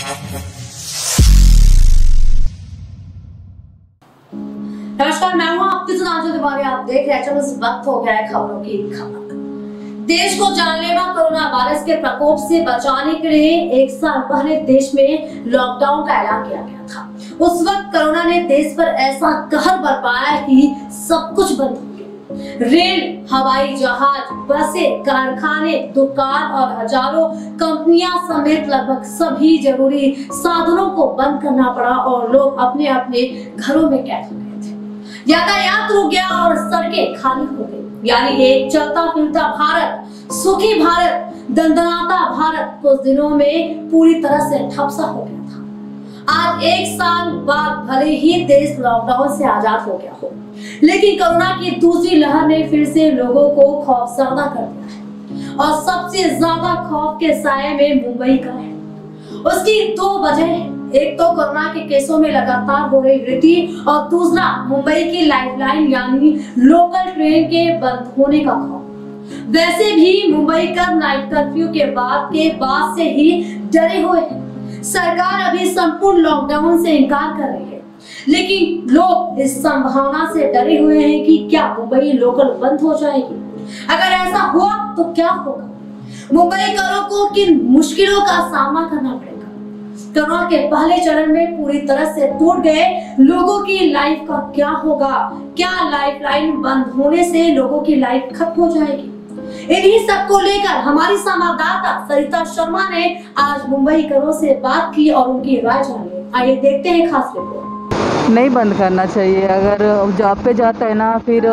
नमस्कार, मैं हूं आपके साथ आंचल तिवारी। आप देख रहे हैं, इस वक्त हो गया है खबरों की खबर। देश को जानलेवा कोरोना वायरस के प्रकोप से बचाने के लिए एक साल पहले देश में लॉकडाउन का ऐलान किया गया था। उस वक्त कोरोना ने देश पर ऐसा कहर बरपाया कि सब कुछ बंद हो गया। रेल, हवाई जहाज, बसें, कारखाने, दुकान और हजारों कंपनियां समेत लगभग सभी जरूरी साधनों को बंद करना पड़ा और लोग अपने अपने घरों में कैद हो गए थे। यातायात रुक गया और सड़कें खाली हो गई। यानी एक चलता फिरता भारत, सुखी भारत, दंदनाता भारत कुछ दिनों में पूरी तरह से ठप सा हो गया था। आज एक साल बाद भले ही देश लॉकडाउन से आजाद हो गया हो, लेकिन कोरोना की दूसरी लहर ने फिर से लोगों को खौफजदा कर दिया है और सबसे ज्यादा खौफ के साए में मुंबई का है। उसकी दो वजह है, एक तो कोरोना के केसों में लगातार हो रही वृद्धि और दूसरा मुंबई की लाइफलाइन यानी लोकल ट्रेन के बंद होने का खौफ। वैसे भी मुंबई का नाइट कर्फ्यू के बाद से ही डरे हुए हैं। सरकार अभी संपूर्ण लॉकडाउन से इनकार कर रही है, लेकिन लोग इस संभावना से डरे हुए हैं कि क्या मुंबई लोकल बंद हो जाएगी। अगर ऐसा हुआ तो क्या होगा, मुंबई वालों को किन मुश्किलों का सामना करना पड़ेगा। कोरोना के पहले चरण में पूरी तरह से टूट गए लोगों की लाइफ का क्या होगा, क्या लाइफलाइन बंद होने से लोगों की लाइफ खत्म हो जाएगी। इन्हीं सब को लेकर हमारी संवाददाता सरिता शर्मा ने आज मुंबई करों से बात की और उनकी राय जानी। आइए देखते हैं खास रिपोर्ट। नहीं बंद करना चाहिए। अगर जॉब पे जाता है ना, फिर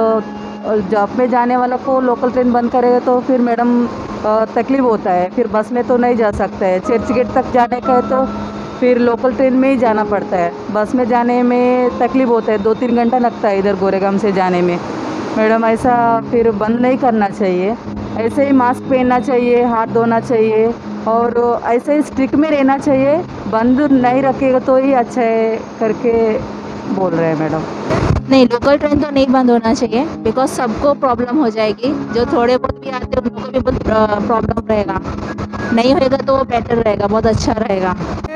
जॉब पे जाने वाला को लोकल ट्रेन बंद करेगा तो फिर मैडम तकलीफ होता है। फिर बस में तो नहीं जा सकता है। चर्चगेट तक जाने का है तो फिर लोकल ट्रेन में ही जाना पड़ता है। बस में जाने में तकलीफ होता है, 2-3 घंटा लगता है इधर गोरेगांव से जाने में। मैडम ऐसा फिर बंद नहीं करना चाहिए। ऐसे ही मास्क पहनना चाहिए, हाथ धोना चाहिए और ऐसे ही स्ट्रिक्ट में रहना चाहिए। बंद नहीं रखेगा तो ही अच्छा है करके बोल रहे हैं मैडम। नहीं, लोकल ट्रेन तो नहीं बंद होना चाहिए, बिकॉज सबको प्रॉब्लम हो जाएगी। जो थोड़े बहुत भी आते हैं उनको भी बहुत प्रॉब्लम रहेगा। नहीं होएगा तो बेटर रहेगा, बहुत अच्छा रहेगा।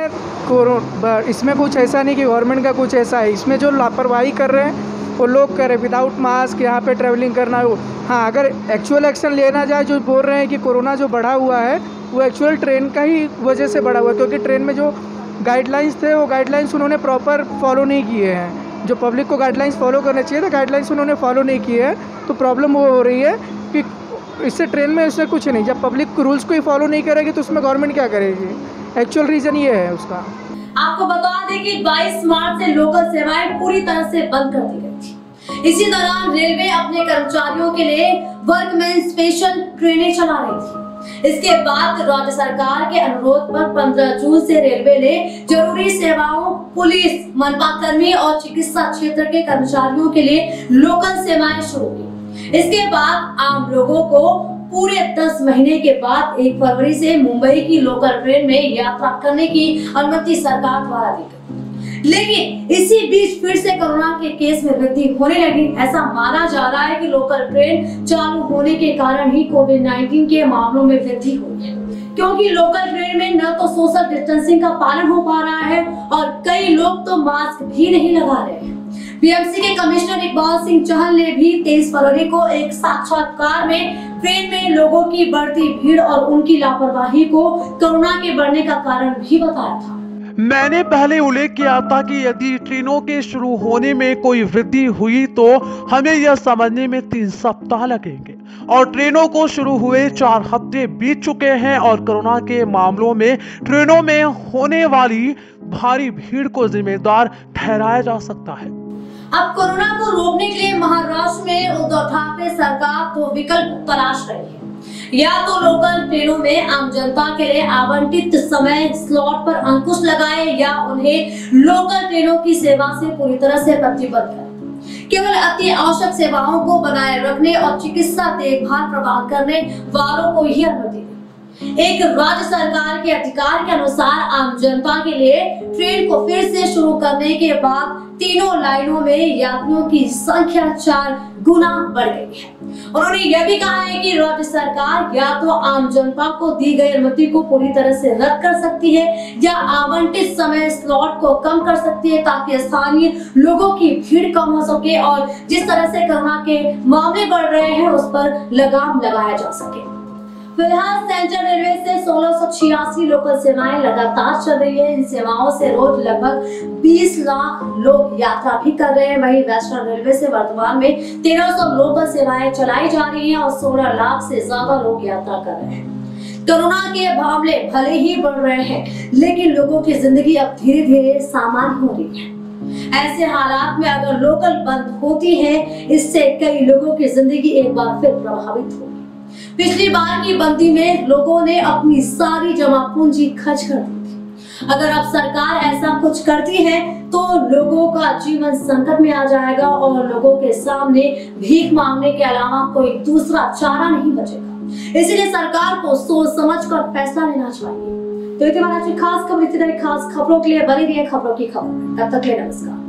इसमें कुछ ऐसा नहीं कि गवर्नमेंट का कुछ ऐसा है। इसमें जो लापरवाही कर रहे हैं वो लोग कर रहे हैं। विदाउट मास्क यहाँ पे ट्रैवलिंग करना हो। हाँ, अगर एक्चुअल एक्शन लेना जाए, जो बोल रहे हैं कि कोरोना जो बढ़ा हुआ है वो एक्चुअल ट्रेन का ही वजह से बढ़ा हुआ है, क्योंकि ट्रेन में जो गाइडलाइंस थे वो गाइडलाइंस उन्होंने प्रॉपर फॉलो नहीं किए हैं। जो पब्लिक को गाइडलाइंस फॉलो करने चाहिए था, गाइडलाइंस उन्होंने फॉलो नहीं किए हैं, तो प्रॉब्लम वो हो रही है कि इससे ट्रेन में इससे कुछ नहीं। जब पब्लिक रूल्स को ही फॉलो नहीं करेगी तो उसमें गवर्नमेंट क्या करेगी। एक्चुअल रीज़न ये है उसका। आपको बता दें कि 22 मार्च से लोकल सेवाएं पूरी तरह से बंद कर दी गई थी। इसी दौरान रेलवे अपने कर्मचारियों के लिए वर्कमैन स्पेशल ट्रेनें चला रही थी। इसके बाद राज्य सरकार के अनुरोध पर 15 जून से रेलवे ने जरूरी सेवाओं, पुलिस, मनपा कर्मी और चिकित्सा क्षेत्र के कर्मचारियों के लिए लोकल सेवाएं शुरू की। इसके बाद आम लोगों को पूरे 10 महीने के बाद 1 फरवरी से मुंबई की लोकल ट्रेन में यात्रा करने की अनुमति सरकार द्वारा दी गई। लेकिन इसी बीच फिर से कोरोना के केस में वृद्धि होने लगी। ऐसा माना जा रहा है कि लोकल ट्रेन चालू होने के कारण ही कोविड-19 के मामलों में वृद्धि हुई है, क्योंकि लोकल ट्रेन में न तो सोशल डिस्टेंसिंग का पालन हो पा रहा है और कई लोग तो मास्क भी नहीं लगा रहे हैं। बीएमसी के कमिश्नर इकबाल सिंह चहल ने भी 23 फरवरी को एक साक्षात्कार में ट्रेन में लोगों की बढ़ती भीड़ और उनकी लापरवाही को कोरोना के बढ़ने का कारण भी बताया था। मैंने पहले उल्लेख किया था कि यदि ट्रेनों के शुरू होने में कोई वृद्धि हुई तो हमें यह समझने में 3 सप्ताह लगेंगे और ट्रेनों को शुरू हुए 4 हफ्ते बीत चुके हैं और कोरोना के मामलों में ट्रेनों में होने वाली भारी भीड़ को जिम्मेदार ठहराया जा सकता है। अब कोरोना को रोकने के लिए महाराष्ट्र में उद्धव ठाकरे सरकार 2 विकल्प तलाश रही है। या तो लोकल ट्रेनों में आम जनता के लिए आवंटित समय स्लॉट पर अंकुश लगाए या उन्हें लोकल ट्रेनों की सेवा से पूरी तरह से प्रतिबद्ध करें। केवल अति आवश्यक सेवाओं को बनाए रखने और चिकित्सा देखभाल प्रदान करने वालों को ही अनुमति दें। एक राज्य सरकार के अधिकार के अनुसार आम जनता के लिए ट्रेन को फिर से शुरू करने के बाद तीनों लाइनों में यात्रियों की संख्या 4 गुना बढ़ गई है। उन्होंने यह भी कहा है कि राज्य सरकार या तो आम जनता को दी गई अनुमति को पूरी तरह से रद्द कर सकती है या आवंटित समय स्लॉट को कम कर सकती है, ताकि स्थानीय लोगों की भीड़ कम हो सके और जिस तरह से कोरोना के मामले बढ़ रहे हैं उस पर लगाम लगाया जा सके। फिलहाल सेंट्रल रेलवे से 1686 लोकल सेवाएं लगातार चल रही है। इन सेवाओं से रोज लगभग 20 लाख लोग यात्रा भी कर रहे हैं। वहीं वेस्टर्न रेलवे से वर्तमान में 1300 लोकल सेवाएं चलाई जा रही हैं और 16 लाख से ज्यादा लोग यात्रा कर रहे हैं। कोरोना के मामले भले ही बढ़ रहे हैं, लेकिन लोगों की जिंदगी अब धीरे धीरे सामान्य हो रही है। ऐसे हालात में अगर लोकल बंद होती है, इससे कई लोगों की जिंदगी एक बार फिर प्रभावित होगी। पिछली बार की बंदी में लोगों ने अपनी सारी जमा पूंजी खर्च कर दी थी। अगर अब सरकार ऐसा कुछ करती है तो लोगों का जीवन संकट में आ जाएगा और लोगों के सामने भीख मांगने के अलावा कोई दूसरा चारा नहीं बचेगा। इसलिए सरकार को सोच समझकर फैसला लेना चाहिए। तो ये हमारी खास खबर, इतनी खास खबरों के लिए बनी रही खबरों की खबर। तब तक के लिए नमस्कार।